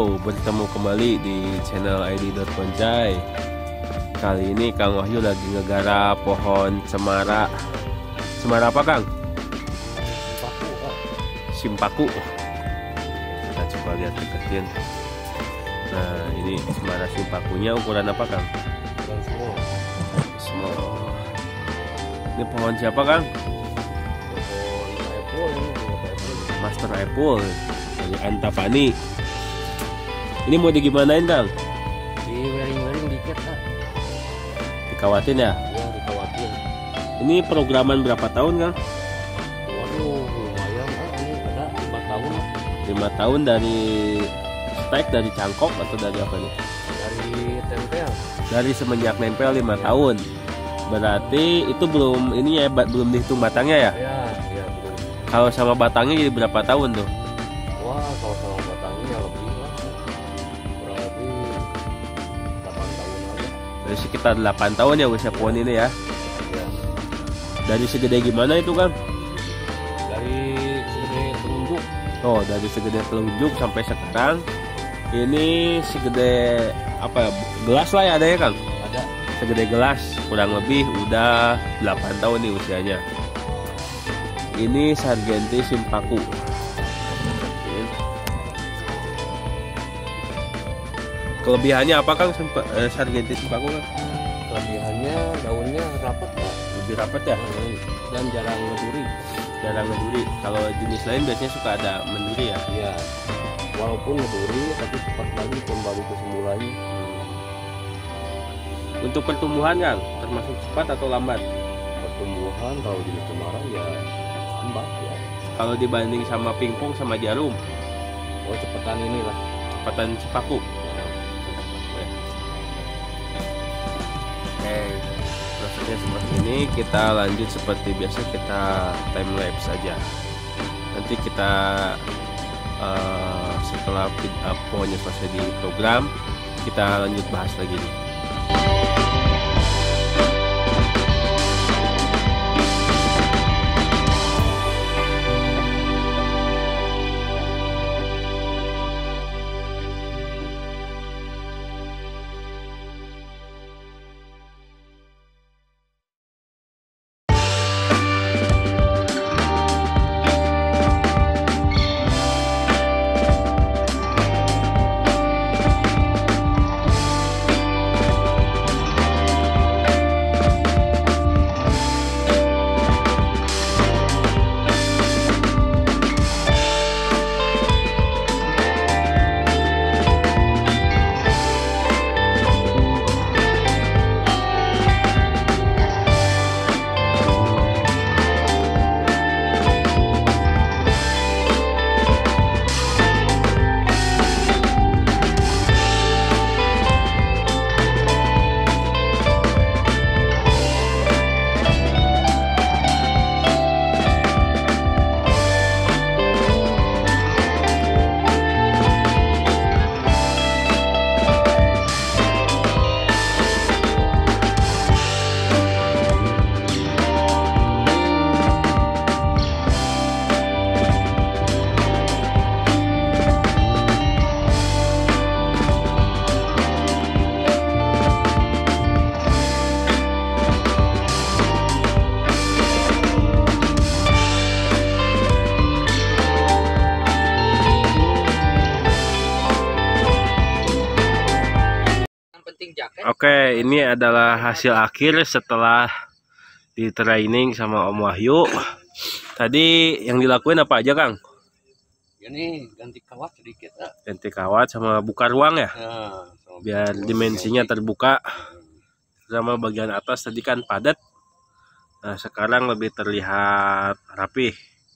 Halo, bertemu kembali di channel ID Poncai. Kali ini Kang Wahyu lagi ngegarap pohon cemara. Cemara apa, Kang? Simpaku. Kita coba lihat deketin. Nah, ini cemara simpakunya ukuran apa, Kang? Small. Ini pohon siapa, Kang? Master Apple dari Antapani. Ini mau digimanain, Kang? Di wearing dikit, Kak. Dikawatin ya? Ya, dikawatin. Ini programan berapa tahun, Kang? Waduh, lumayan, Kak. Ini ada 5 tahun. 5 tahun dari stek, dari cangkok atau dari apa nih? Dari tempel. Dari semenjak nempel 5 tahun. Berarti itu belum ini ya, belum dihitung batangnya ya? Ya, belum. Kalau sama batangnya jadi berapa tahun tuh? Wah, kalau sama batangnya lebih lah. Kurang lebih 8 tahun aja. Dari sekitar 8 tahun ya usia pohon ini ya. Ya. Dari segede gimana itu, Kang? Dari segede telunjuk. Oh, dari segede telunjuk sampai sekarang ini segede apa ya? Gelas lah ya ada ya, Kang? Ada. Segede gelas, kurang lebih udah 8 tahun nih usianya. Ini Sargenti Simpaku. Kelebihannya apa, Kang? Sargenti Simpaku, Kang? Kelebihannya daunnya rapat, Kak. Lebih rapat ya? Dan jarang ngeduri. Jarang ngeduri. Kalau jenis lain biasanya suka ada menduri ya? Iya. Walaupun ngeduri tapi cepat lagi kembali ke semulanya. Untuk pertumbuhan, Kang, termasuk cepat atau lambat? Pertumbuhan kalau jenis cemara ya lambat ya. Kalau dibanding sama pingpong sama jarum, Oh, cepetan inilah. cepatan Simpaku. Oke, prosesnya seperti ini. Kita lanjut seperti biasa, kita time lapse saja. Nanti kita setelah pohonnya selesai di program, kita lanjut bahas lagi nih. Oke, ini adalah hasil akhir setelah di training sama Om Wahyu. Tadi yang dilakuin apa aja, Kang? Ini ganti kawat sedikit, Kak. Ganti kawat sama buka ruang ya, Nah, biar dimensinya terbuka. Sama bagian atas tadi kan padat. Nah, sekarang lebih terlihat rapih.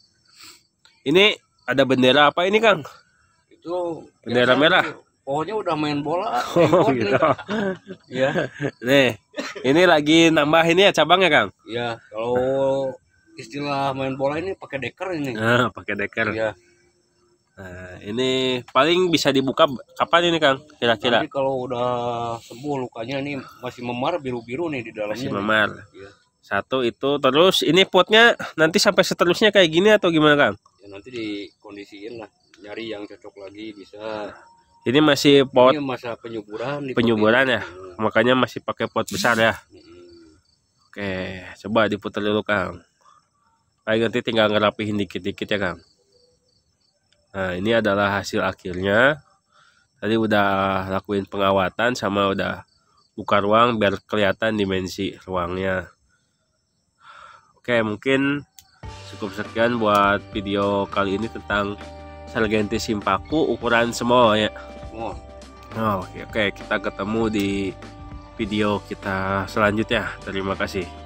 Ini ada bendera apa ini, Kang? itu Bendera biasa merah. Pokoknya udah main bola. Oh, gitu. Iya. Nih, ini lagi nambah ini ya cabangnya, Kang? Iya, kalau istilah main bola ini pakai deker ini. Nah, pakai deker. Iya. Nah, ini paling bisa dibuka kapan ini, Kang? Kira-kira? Nanti kalau udah sembuh lukanya ini masih memar biru-biru nih di dalamnya. Masih memar. Iya. Satu itu, terus ini potnya nanti sampai seterusnya kayak gini atau gimana, Kang? Ya nanti dikondisiin lah, nyari yang cocok lagi bisa. Ini masih pot Ini masa penyuburan. penyuburan ya, makanya masih pakai pot besar ya. Oke, coba diputar dulu Kang. Baik, nanti tinggal ngerapihin dikit-dikit ya Kang. Nah, ini adalah hasil akhirnya. Tadi udah lakuin pengawatan sama udah buka ruang biar kelihatan dimensi ruangnya. Oke, mungkin cukup sekian buat video kali ini tentang Sargenti Simpaku ukuran small ya. Oh, oke, kita ketemu di video kita selanjutnya. Terima kasih.